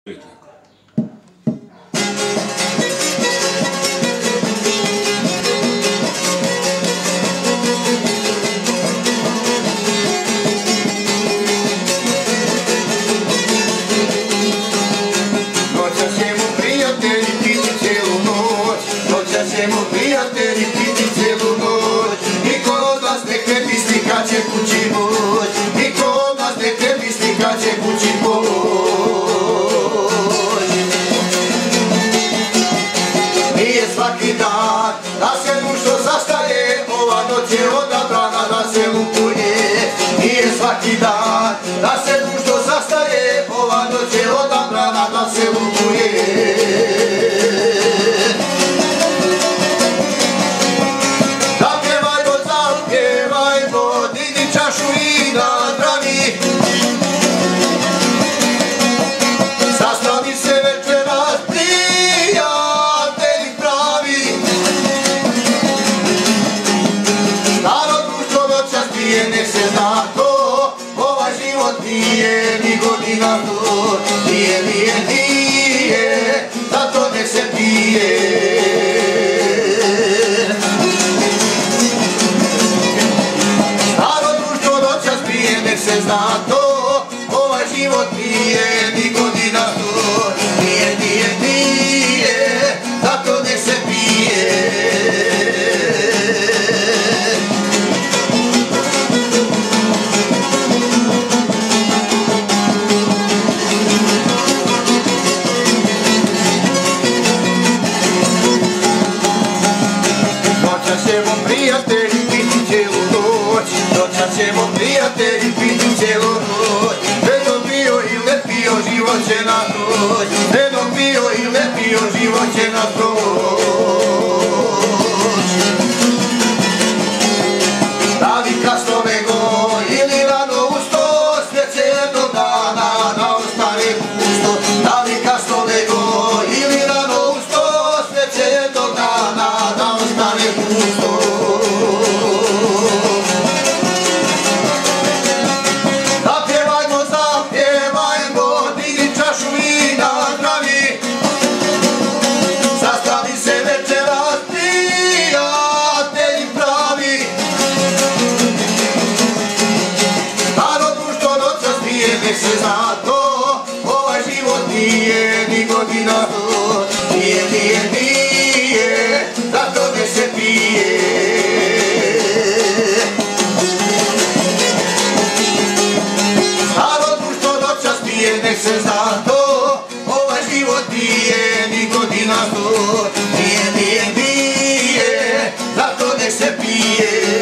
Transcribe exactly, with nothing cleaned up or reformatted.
Svaki dan, da se društvo sastaje, ova noć je odabrana da se lupuje. Nije svaki dan, da se društvo sastaje, ova noć je odabrana da se lupuje. Zapjevajmo, zapjevajmo, digni čašu i nazdravi. Sastavi se večeras prijatelji pravi. Staro društvo noćas pije, nek se zna to, ovaj život nije ni godina to. Nije, nije, nije, zato nek se pije. Staro društvo noćas pije, nek se zna to, ovaj život nije ni godina to. Nije, nije, nije, zato nek se pije. Noćas ćemo prijatelji piti cijelu noć, noćas ćemo prijatelji piti cijelu noć. Vedom pio ili ne pio, život će nas proći. Vedom pio ili ne pio, život će nas proći. Da li kasno nego ili rano usto, sve će jednog dana da ostane pusto. Da li kasno nego ili rano usto, sve će jednog dana da ostane pusto. Zapjevajmo, zapjevajmo, digni čašu i nazdravi. Sastavi se večeras prijatelji pravi. Staro društvo noćas pije, nek se zna to, ovaj život nije ni godina to. Nije, nije, nije, zato nek se pije. Staro društvo noćas pije, nek se zna to, ovaj život nije ni godina to. Nije, nije, nije, zato nek se pije.